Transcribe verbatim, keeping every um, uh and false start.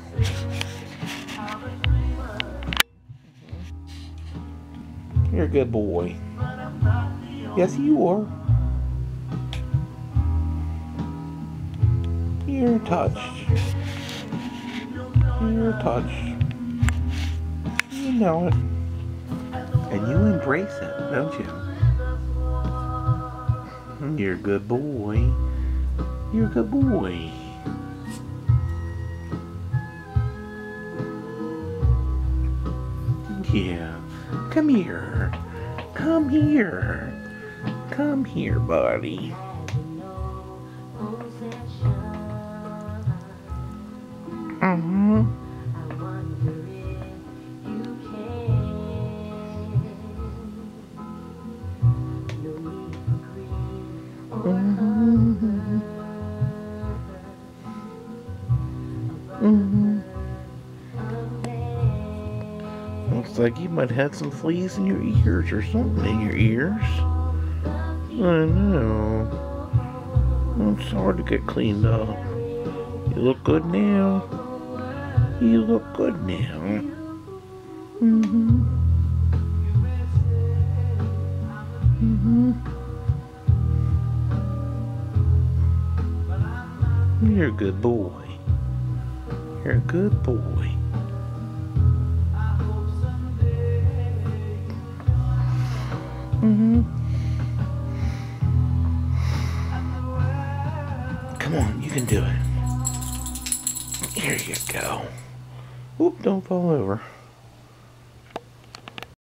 You're a good boy. Yes, you are. You're touched. You're touched. You know it. And you embrace it, don't you? You're a good boy. You're a good boy. Yeah. Come here. Come here. Come here, buddy. Mm-hmm. Mm-hmm. Mm-hmm. Looks like you might have some fleas in your ears or something in your ears. I know. It's hard to get cleaned up. You look good now. You look good now. Mm-hmm. Mm-hmm. You're a good boy. You're a good boy. Mm-hmm. Come on, you can do it. Here you go. Whoop, don't fall over.